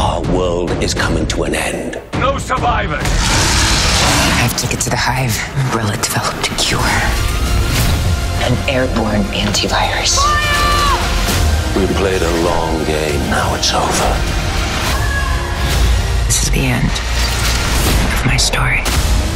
Our world is coming to an end. No survivors! I have to get to the hive. Umbrella developed a cure. An airborne antivirus. We played a long game, now it's over. This is the end of my story.